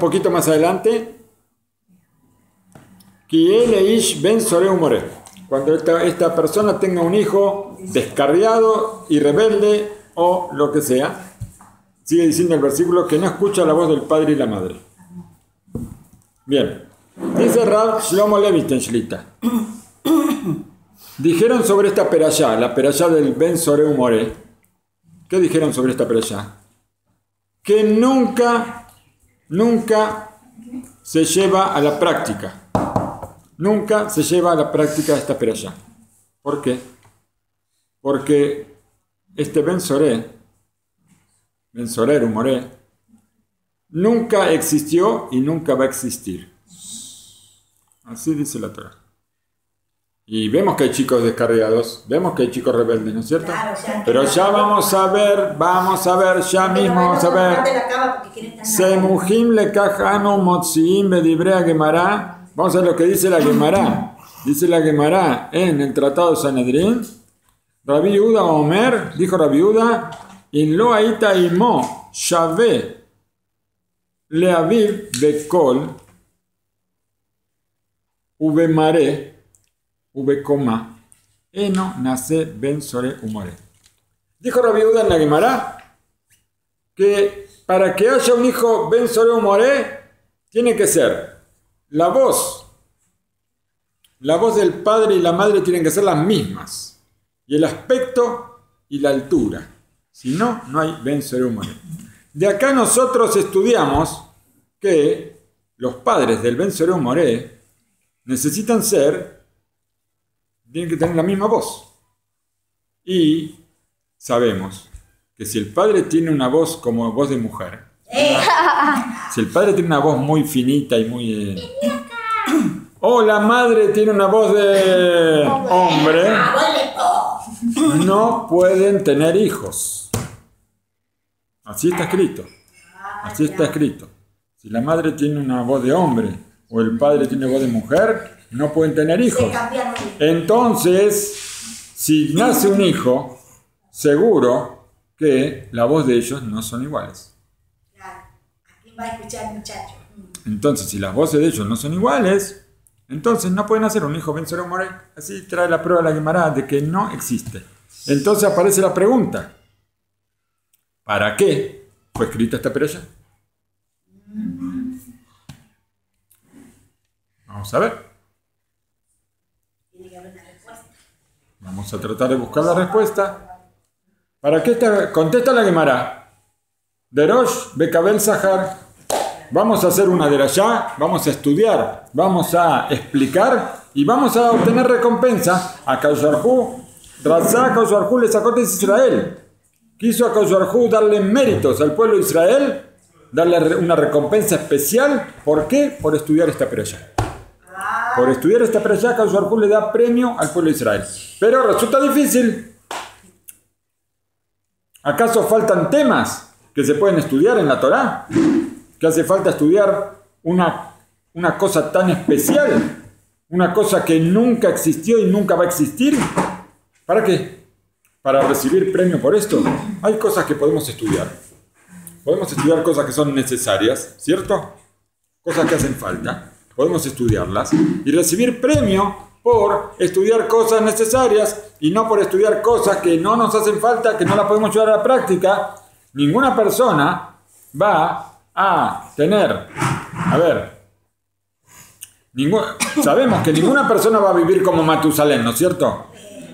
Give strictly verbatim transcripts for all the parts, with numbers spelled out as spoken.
poquito más adelante. Kiel ben Soreu More. Cuando esta, esta persona tenga un hijo descarriado y rebelde o lo que sea, sigue diciendo el versículo que no escucha la voz del padre y la madre. Bien. Dice Rav Shlomo Leviten Shlita. Dijeron sobre esta perashá, la perashá del Ben Soreu More. ¿Qué dijeron sobre esta perashá? Que nunca, nunca se lleva a la práctica. Nunca se lleva a la práctica esta perashá. ¿Por qué? Porque este Ben Soré, Ben Soreu More, nunca existió y nunca va a existir. Así dice la Torah. Y vemos que hay chicos descarriados, vemos que hay chicos rebeldes, ¿no es cierto? Claro, ya, pero ya vamos a ver, vamos a ver, ya mismo vamos a ver. Semuhim lekajanu motziim bedibrea Gemara. Vamos a ver lo que dice la Gemara. Dice la Gemara en el Tratado de Sanedrín. Rabbi Yehuda Omer, dijo Rabbi Yehuda, in lo aita imo shave leaviv bekol ubemare ubekoma eno nace ben Soreu More. Dijo Rabbi Yehuda en la Gemara que para que haya un hijo ben Soreu More tiene que ser la voz, la voz del padre y la madre tienen que ser las mismas, y el aspecto y la altura. Si no, no hay Ben Soreu More. De acá nosotros estudiamos que los padres del Ben Soreu More necesitan ser, tienen que tener la misma voz. Y sabemos que si el padre tiene una voz como voz de mujer, si el padre tiene una voz muy finita y muy... Eh, o la madre tiene una voz de hombre, no pueden tener hijos. Así está escrito. Así está escrito. Si la madre tiene una voz de hombre o el padre tiene voz de mujer, no pueden tener hijos. Entonces, si nace un hijo, seguro que la voz de ellos no son iguales. Va a escuchar el muchacho. Entonces, si las voces de ellos no son iguales, entonces no pueden hacer un hijo Ben Soreu More. Así trae la prueba de la Gemara de que no existe. Entonces aparece la pregunta: ¿para qué fue escrita esta perashá? Vamos a ver. Tiene que haber una respuesta. Vamos a tratar de buscar la respuesta. ¿Para qué está? Contesta la Gemara. Derosh Bekabel Sahar. Vamos a hacer una derashá, vamos a estudiar, vamos a explicar y vamos a obtener recompensa. A Akadosh Baruj Hu, Razá Akadosh Baruj Hu le sacó de Israel. Quiso a Akadosh Baruj Hu darle méritos al pueblo de Israel, darle una recompensa especial. ¿Por qué? Por estudiar esta perashá. Por estudiar esta perashá, Akadosh Baruj Hu le da premio al pueblo de Israel. Pero resulta difícil. ¿Acaso faltan temas que se pueden estudiar en la Torá? ¿Que hace falta estudiar una, una cosa tan especial? Una cosa que nunca existió y nunca va a existir. ¿Para qué? ¿Para recibir premio por esto? Hay cosas que podemos estudiar. Podemos estudiar cosas que son necesarias, ¿cierto? Cosas que hacen falta. Podemos estudiarlas y recibir premio por estudiar cosas necesarias y no por estudiar cosas que no nos hacen falta, que no las podemos llevar a la práctica. Ninguna persona va a tener, a ver, ningún, sabemos que ninguna persona va a vivir como Matusalén, ¿no es cierto?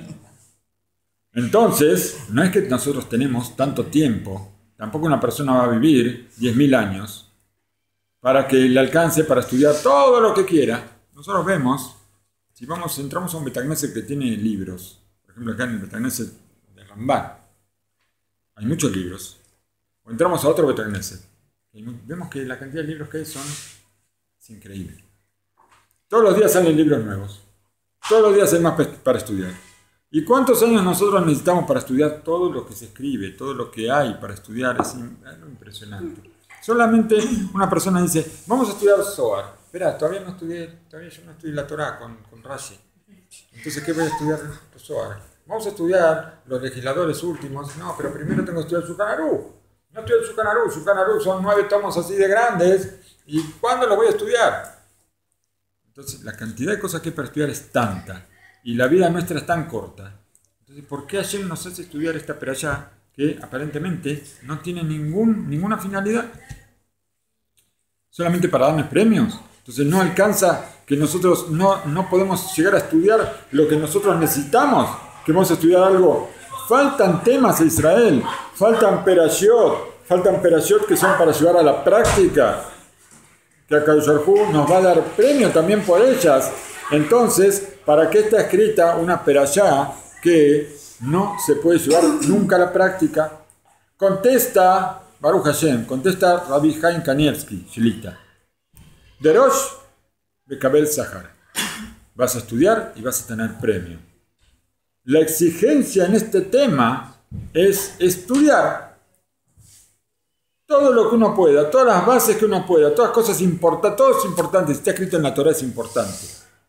Entonces, no es que nosotros tenemos tanto tiempo, tampoco una persona va a vivir diez mil años para que le alcance para estudiar todo lo que quiera. Nosotros vemos, si vamos, entramos a un Betagneset que tiene libros, por ejemplo acá en el Betagneset de Rambán, hay muchos libros, o entramos a otro Betagneset, y vemos que la cantidad de libros que hay son es increíble. Todos los días salen libros nuevos. Todos los días hay más para estudiar. ¿Y cuántos años nosotros necesitamos para estudiar todo lo que se escribe, todo lo que hay para estudiar? Es impresionante. Solamente una persona dice, vamos a estudiar Zohar. Espera, todavía no estudié, todavía yo no estudié la Torah con, con Rashi. Entonces, ¿qué voy a estudiar Zohar? Vamos a estudiar los legisladores últimos. No, pero primero tengo que estudiar Shulchan Aruch. No estudié el Shulchan Aruch. Shulchan Aruch son nueve tomos así de grandes ¿Y cuándo lo voy a estudiar? Entonces, la cantidad de cosas que hay para estudiar es tanta. Y la vida nuestra es tan corta. Entonces, ¿por qué Hashem nos hace estudiar esta perashá que aparentemente no tiene ningún, ninguna finalidad? ¿Solamente para darnos premios? Entonces, no alcanza que nosotros no, no podemos llegar a estudiar lo que nosotros necesitamos. Que vamos a estudiar algo. Faltan temas a Israel. Faltan perashot. Faltan perashot que son para llevar a la práctica. Que Akadosh Baruj Hu nos va a dar premio también por ellas. Entonces, ¿para qué está escrita una perashá que no se puede llevar nunca a la práctica? Contesta Baruch Hashem, contesta Rabbi Chaim Kanievsky, Shilita. Derosh Bekabel Sahar. Vas a estudiar y vas a tener premio. La exigencia en este tema es estudiar todo lo que uno pueda, todas las bases que uno pueda, todas cosas importantes, todo es importante, si está escrito en la Torah es importante.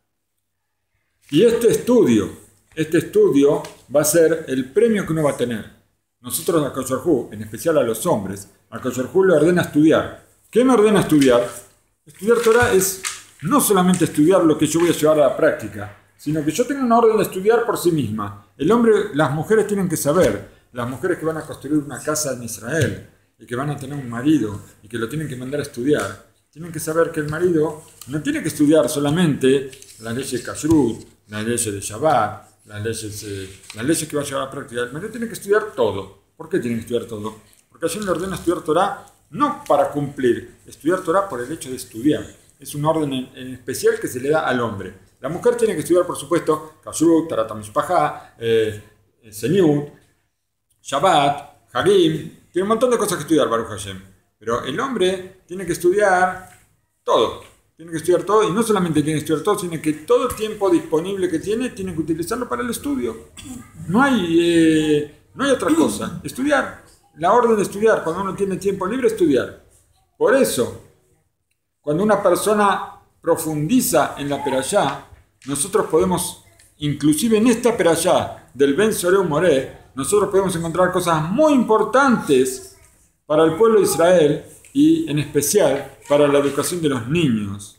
Y este estudio, este estudio va a ser el premio que uno va a tener. Nosotros a Akadosh Baruj Hu, en especial a los hombres, a Akadosh Baruj Hu le ordena estudiar. ¿Qué me ordena estudiar? Estudiar Torah es no solamente estudiar lo que yo voy a llevar a la práctica, sino que yo tengo una orden de estudiar por sí misma. El hombre, las mujeres tienen que saber, las mujeres que van a construir una casa en Israel, y que van a tener un marido y que lo tienen que mandar a estudiar, tienen que saber que el marido no tiene que estudiar solamente las leyes de Kashrut, las leyes de Shabbat, las leyes, eh, las leyes que va a llevar a la práctica. El marido tiene que estudiar todo. ¿Por qué tiene que estudiar todo? Porque Hashem le ordena estudiar Torah no para cumplir, estudiar Torah por el hecho de estudiar. Es un orden en, en especial que se le da al hombre. La mujer tiene que estudiar, por supuesto, Kashrut, Tarat HaMishpachá, eh, Seniut, Shabbat, Hagim. Tiene un montón de cosas que estudiar, Baruch Hashem. Pero el hombre tiene que estudiar todo. Tiene que estudiar todo. Y no solamente tiene que estudiar todo, sino que todo el tiempo disponible que tiene, tiene que utilizarlo para el estudio. No hay, eh, no hay otra cosa. Estudiar. La orden de estudiar. Cuando uno tiene tiempo libre, estudiar. Por eso, cuando una persona profundiza en la perashá, nosotros podemos, inclusive en esta perashá del Ben Soreu Moreh, nosotros podemos encontrar cosas muy importantes para el pueblo de Israel y en especial para la educación de los niños,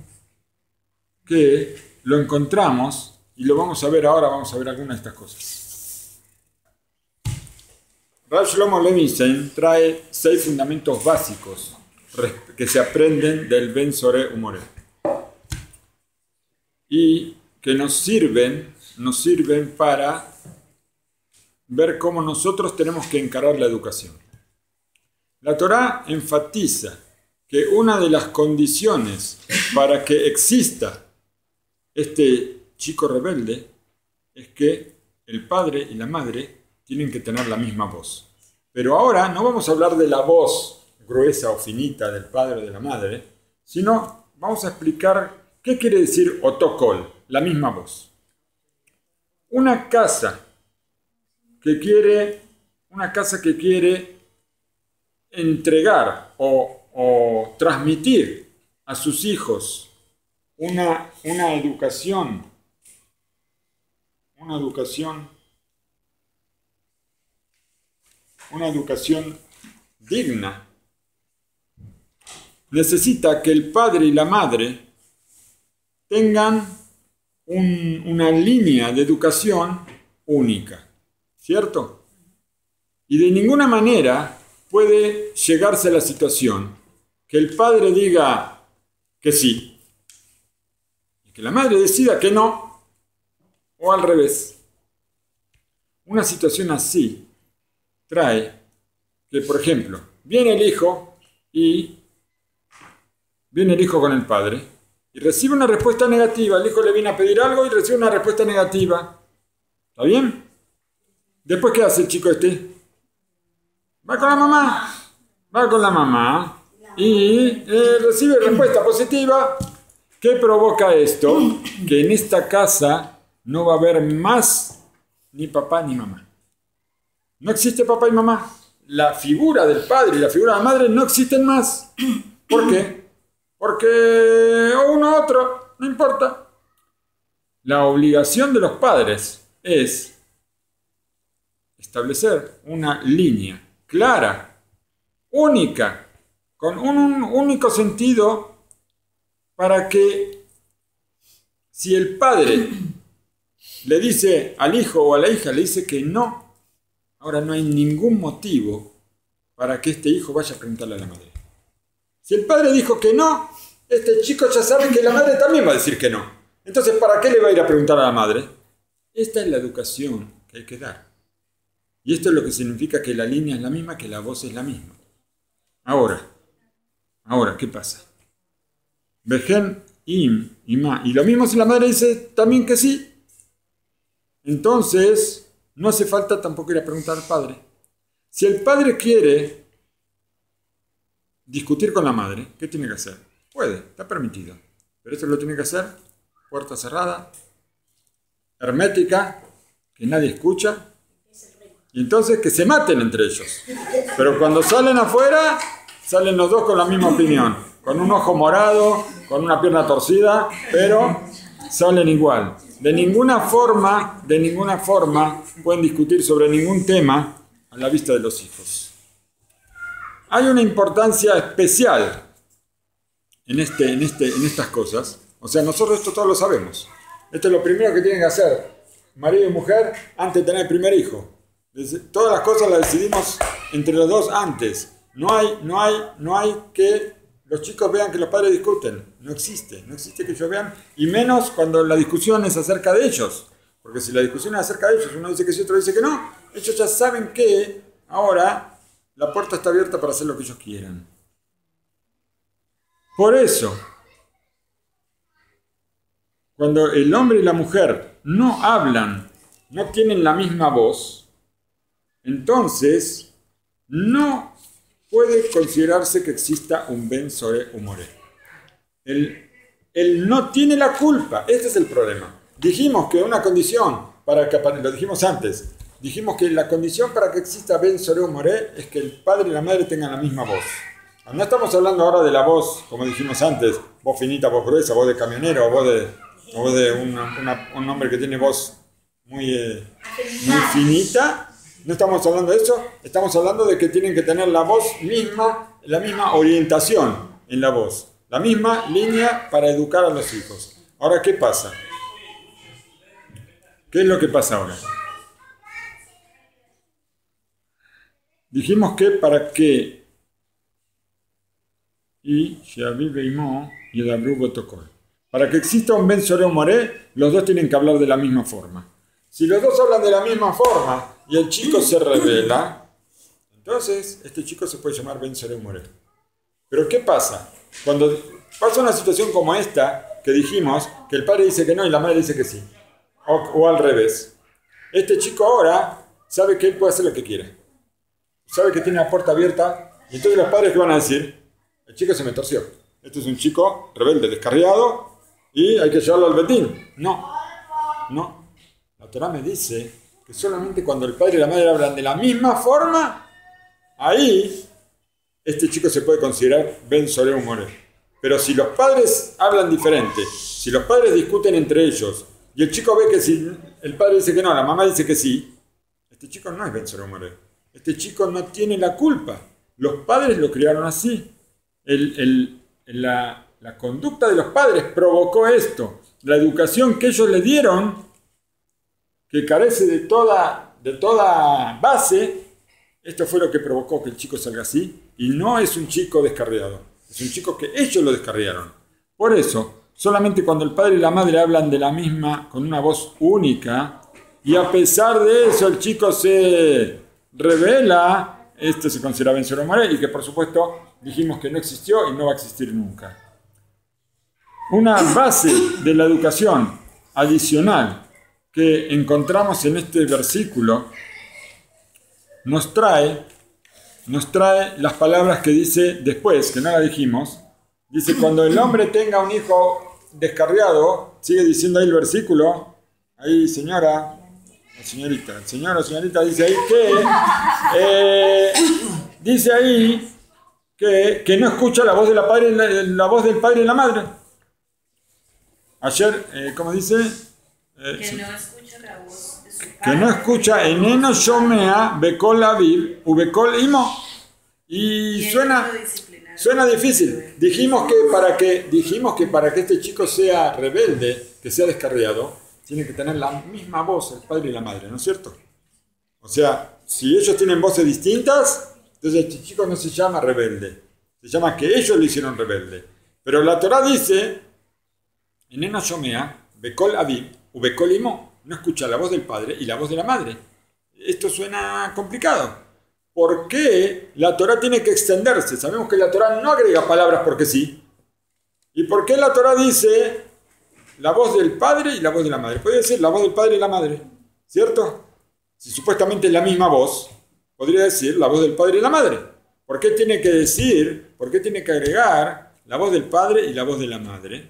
que lo encontramos y lo vamos a ver ahora, vamos a ver algunas de estas cosas. Rav Shlomo Levinstein trae seis fundamentos básicos que se aprenden del Ben Soreu Moreh y que nos sirven, nos sirven para ver cómo nosotros tenemos que encarar la educación. La Torá enfatiza que una de las condiciones para que exista este chico rebelde es que el padre y la madre tienen que tener la misma voz. Pero ahora no vamos a hablar de la voz gruesa o finita del padre o de la madre, sino vamos a explicar qué quiere decir otokol, la misma voz. Una casa que quiere, una casa que quiere entregar o, o transmitir a sus hijos una, una educación, una educación, una educación digna, necesita que el padre y la madre tengan un, una línea de educación única. ¿Cierto? Y de ninguna manera puede llegarse a la situación que el padre diga que sí y que la madre decida que no, o al revés. Una situación así trae que, por ejemplo, viene el hijo y viene el hijo con el padre y recibe una respuesta negativa. El hijo le viene a pedir algo y recibe una respuesta negativa. ¿Está bien? Después, ¿qué hace el chico este? Va con la mamá. Va con la mamá. Y eh, recibe respuesta positiva. ¿Qué provoca esto? Que en esta casa no va a haber más ni papá ni mamá. No existe papá y mamá. La figura del padre y la figura de la madre no existen más. ¿Por qué? Porque uno u otro, no importa. La obligación de los padres es establecer una línea clara, única, con un único sentido para que si el padre le dice al hijo o a la hija, le dice que no, ahora no hay ningún motivo para que este hijo vaya a preguntarle a la madre. Si el padre dijo que no, este chico ya sabe que la madre también va a decir que no. Entonces, ¿para qué le va a ir a preguntar a la madre? Esta es la educación que hay que dar. Y esto es lo que significa que la línea es la misma, que la voz es la misma. Ahora, ahora, ¿qué pasa? Vejen, im, ima. Y lo mismo si la madre dice también que sí. Entonces, no hace falta tampoco ir a preguntar al padre. Si el padre quiere discutir con la madre, ¿qué tiene que hacer? Puede, está permitido. Pero esto lo tiene que hacer puerta cerrada, hermética, que nadie escucha. Y entonces que se maten entre ellos. Pero cuando salen afuera, salen los dos con la misma opinión. Con un ojo morado, con una pierna torcida, pero salen igual. De ninguna forma, de ninguna forma pueden discutir sobre ningún tema a la vista de los hijos. Hay una importancia especial en, este, en, este, en estas cosas. O sea, nosotros esto todos lo sabemos. Esto es lo primero que tienen que hacer marido y mujer antes de tener el primer hijo. Todas las cosas las decidimos entre los dos antes. No hay, no hay, no hay que los chicos vean que los padres discuten. No existe, no existe que ellos vean. Y menos cuando la discusión es acerca de ellos. Porque si la discusión es acerca de ellos, uno dice que sí, otro dice que no, ellos ya saben que ahora la puerta está abierta para hacer lo que ellos quieran. Por eso, cuando el hombre y la mujer no hablan, no tienen la misma voz, entonces no puede considerarse que exista un Ben Sore Umore. Él, él no tiene la culpa, este es el problema. Dijimos que una condición, para que, lo dijimos antes, dijimos que la condición para que exista Ben Sore Umore es que el padre y la madre tengan la misma voz. No estamos hablando ahora de la voz, como dijimos antes, voz finita, voz gruesa, voz de camionero, voz de, voz de una, una, un hombre que tiene voz muy, eh, muy finita. No estamos hablando de eso, estamos hablando de que tienen que tener la voz misma, la misma orientación en la voz, la misma línea para educar a los hijos. Ahora, ¿qué pasa? ¿Qué es lo que pasa ahora? Dijimos que para que y para que exista un Ben Sore Umore, los dos tienen que hablar de la misma forma. Si los dos hablan de la misma forma y el chico se revela, entonces este chico se puede llamar Ben Sore Umore. Pero ¿qué pasa? Cuando pasa una situación como esta, que dijimos que el padre dice que no y la madre dice que sí, o, o al revés, este chico ahora sabe que él puede hacer lo que quiera, sabe que tiene la puerta abierta, y entonces los padres, ¿qué van a decir? El chico se me torció. Este es un chico rebelde, descarriado, y hay que llevarlo al betín. No, no. La Torá me dice que solamente cuando el padre y la madre hablan de la misma forma, ahí este chico se puede considerar Ben Sore Umore. Pero si los padres hablan diferente, si los padres discuten entre ellos, y el chico ve que si el padre dice que no, la mamá dice que sí, este chico no es Ben Sore Umore. Este chico no tiene la culpa. Los padres lo criaron así. El, el, la, la conducta de los padres provocó esto. La educación que ellos le dieron, que carece de toda, de toda base, esto fue lo que provocó que el chico salga así. Y no es un chico descarriado, es un chico que ellos lo descarriaron. Por eso, solamente cuando el padre y la madre hablan de la misma, con una voz única, y a pesar de eso el chico se revela, esto se considera Ben Sore Umore, y que por supuesto dijimos que no existió y no va a existir nunca. Una base de la educación adicional que encontramos en este versículo nos trae, nos trae las palabras que dice después, que no las dijimos. Dice, cuando el hombre tenga un hijo descarriado, sigue diciendo ahí el versículo, ahí señora, señorita, señora, señorita, dice ahí que, eh, dice ahí que, que no escucha la voz, de la, padre, la, la voz del padre y la madre. Ayer, eh, ¿cómo dice? Eh, que no escucha la voz de su padre. Que no escucha eneno shomea bekol aviv u bekol imo. Y suena, Suena difícil. Dijimos que, para que, dijimos que para que este chico sea rebelde, que sea descarriado, tiene que tener la misma voz el padre y la madre, ¿no es cierto? O sea, si ellos tienen voces distintas, entonces este chico no se llama rebelde. Se llama que ellos lo hicieron rebelde. Pero la Torá dice, Eneno Shomea, Bekol Aviv, u Bekol Imo, no escucha la voz del padre y la voz de la madre. Esto suena complicado. ¿Por qué la Torá tiene que extenderse? Sabemos que la Torá no agrega palabras porque sí. ¿Y por qué la Torá dice la voz del padre y la voz de la madre? Puede decir la voz del padre y la madre, ¿cierto? Si supuestamente es la misma voz, podría decir la voz del padre y la madre. ¿Por qué tiene que decir, por qué tiene que agregar la voz del padre y la voz de la madre?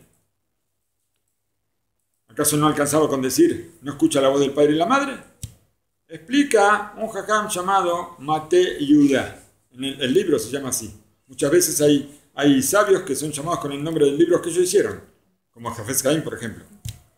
¿Acaso no alcanzaba con decir no escucha la voz del padre y la madre? Explica un jajam llamado Mate Yudá. En el, el libro se llama así. Muchas veces hay, hay sabios que son llamados con el nombre del libro que ellos hicieron, como Jafetz Haim, por ejemplo.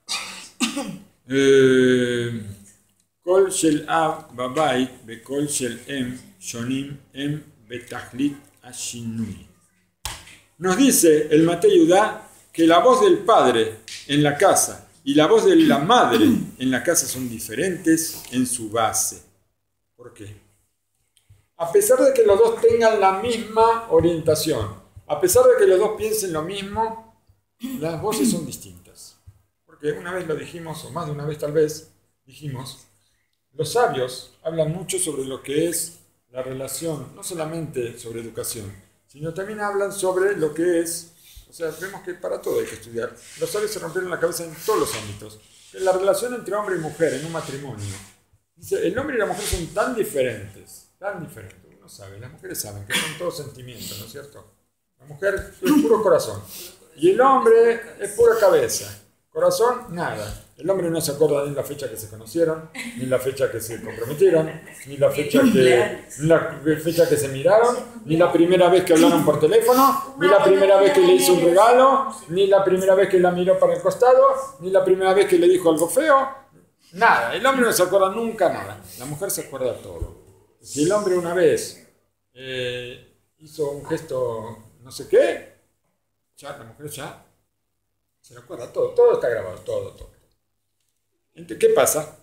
Kol shel av babait bekol shel em shonim em betachlit ashinui. Nos dice el Mate Yudá que la voz del padre en la casa y la voz de la madre en la casa son diferentes en su base. ¿Por qué? A pesar de que los dos tengan la misma orientación, a pesar de que los dos piensen lo mismo, las voces son distintas. Porque una vez lo dijimos, o más de una vez tal vez, dijimos, los sabios hablan mucho sobre lo que es la relación, no solamente sobre educación, sino también hablan sobre lo que es. O sea, vemos que para todo hay que estudiar. Los sabios se rompieron la cabeza en todos los ámbitos. En la relación entre hombre y mujer, en un matrimonio. Dice, el hombre y la mujer son tan diferentes, tan diferentes. Uno sabe, las mujeres saben que son todos sentimientos, ¿no es cierto? La mujer es puro corazón. Y el hombre es pura cabeza. Corazón, nada. El hombre no se acuerda ni la fecha que se conocieron, ni la fecha que se comprometieron, ni la fecha que, ni la fecha que se miraron, ni la primera vez que hablaron por teléfono, ni la primera vez que le hizo un regalo, ni la primera vez que la miró para el costado, ni la primera vez que le dijo algo feo. Nada. El hombre no se acuerda nunca nada. La mujer se acuerda todo. Si el hombre una vez eh, hizo un gesto no sé qué, ya la mujer ya se lo acuerda todo. Todo está grabado, todo, todo. ¿Qué pasa?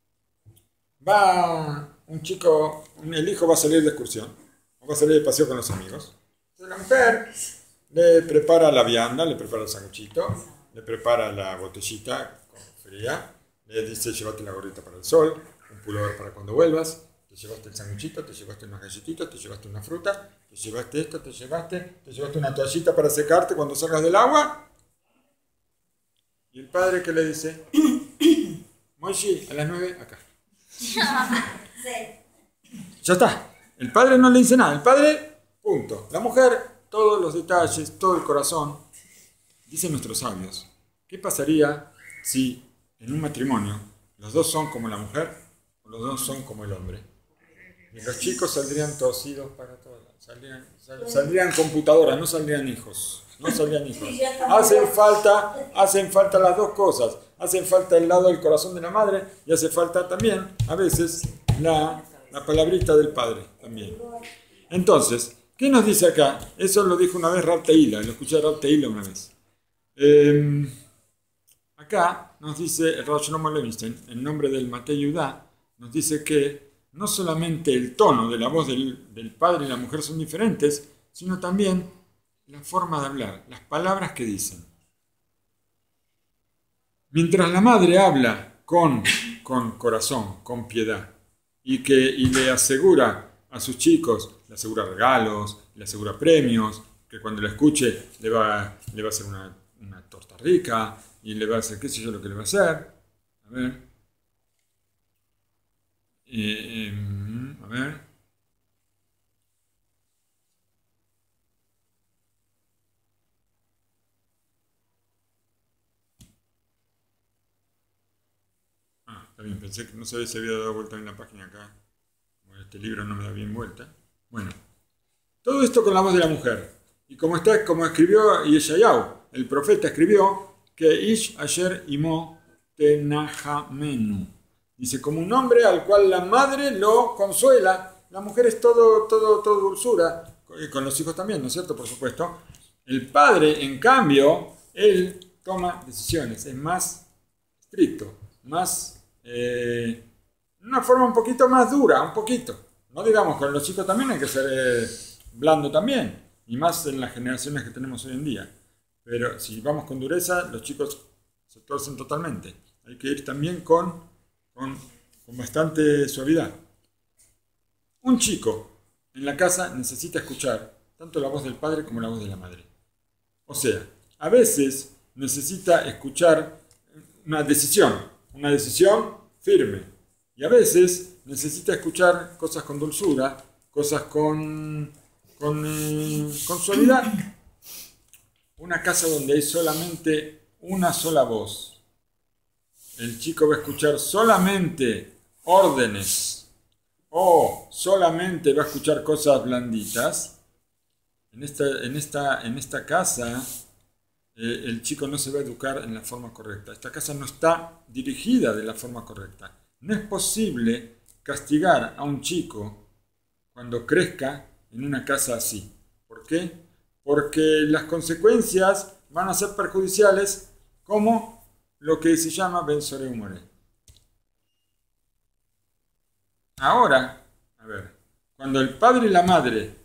Va un chico, el hijo va a salir de excursión, o va a salir de paseo con los amigos. Entonces la mujer le prepara la vianda, le prepara el sanguchito, le prepara la botellita fría, le dice llévate la gorrita para el sol, un pullover para cuando vuelvas, te llevaste el sanguchito, te llevaste unas galletitas, te llevaste una fruta, te llevaste esto, te llevaste, te llevaste una toallita para secarte cuando salgas del agua. Y el padre que le dice, Moishi, a las nueve, acá. Ya está. El padre no le dice nada. El padre, punto. La mujer, todos los detalles, todo el corazón. Dicen nuestros sabios, ¿qué pasaría si en un matrimonio los dos son como la mujer o los dos son como el hombre? Y los chicos saldrían torcidos para todos. Saldrían, sal, saldrían computadoras, no saldrían hijos. No saldrían hijos. Hacen falta, hacen falta las dos cosas. Hacen falta el lado del corazón de la madre y hace falta también, a veces, la, la palabrita del padre también. Entonces, ¿qué nos dice acá? Eso lo dijo una vez Rav Teila, lo escuché a Rav Teila una vez. Eh, acá nos dice el Rav Shlomo Levinstein, en nombre del Mate Yudá, nos dice que no solamente el tono de la voz del, del padre y la mujer son diferentes, sino también la forma de hablar, las palabras que dicen. Mientras la madre habla con, con corazón, con piedad, y, que, y le asegura a sus chicos, le asegura regalos, le asegura premios, que cuando la escuche le va, le va a hacer una, una torta rica, y le va a hacer qué sé yo lo que le va a hacer. A ver. Eh, eh, a ver. Está bien, pensé que no sabía si había dado vuelta en la página acá. Como este libro no me da bien vuelta. Bueno, todo esto con la voz de la mujer. Y como, está, como escribió Yeshayahu, el profeta escribió que Ish Asher Imo Tenahamenu. Dice, como un hombre al cual la madre lo consuela. La mujer es todo, todo, todo dulzura. y con los hijos también, ¿no es cierto? Por supuesto. El padre, en cambio, él toma decisiones, es más estricto, más, eh, una forma un poquito más dura, un poquito. No digamos, con los chicos también hay que ser eh, blando también, y más en las generaciones que tenemos hoy en día. Pero si vamos con dureza, los chicos se torcen totalmente. Hay que ir también con, con, con bastante suavidad. Un chico en la casa necesita escuchar tanto la voz del padre como la voz de la madre. O sea, a veces necesita escuchar una decisión, una decisión firme. Y a veces necesita escuchar cosas con dulzura, cosas con, con, eh, con suavidad. Una casa donde hay solamente una sola voz. El chico va a escuchar solamente órdenes o solamente va a escuchar cosas blanditas. En esta, en esta, en esta casa eh, el chico no se va a educar en la forma correcta. Esta casa no está dirigida de la forma correcta. No es posible castigar a un chico cuando crezca en una casa así. ¿Por qué? Porque las consecuencias van a ser perjudiciales, como lo que se llama Ben Soreh Umoreh. Ahora, a ver, cuando el padre y la madre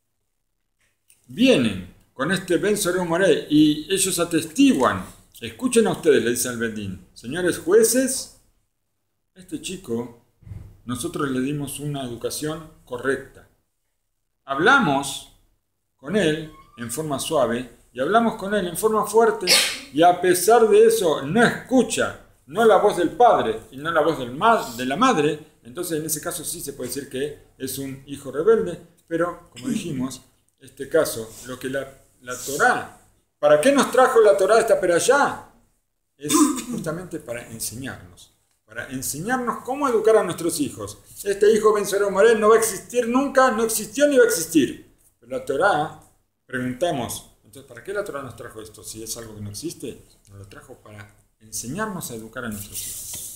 vienen con este Ben Soreh Umoreh y ellos atestiguan, escuchen a ustedes, le dice al Bedín, señores jueces, este chico, nosotros le dimos una educación correcta. Hablamos con él en forma suave y hablamos con él en forma fuerte y a pesar de eso no escucha, no la voz del padre y no la voz del ma- de la madre, entonces en ese caso sí se puede decir que es un hijo rebelde, pero como dijimos, este caso, lo que la, la Torá, ¿para qué nos trajo la Torá esta perashá? Es justamente para enseñarnos, para enseñarnos cómo educar a nuestros hijos. Este hijo Ben Soreh Umoreh no va a existir nunca, no existió ni va a existir. Pero la Torá, preguntamos, entonces, ¿para qué la Torá nos trajo esto? Si es algo que no existe, nos lo trajo para enseñarnos a educar a nuestros hijos.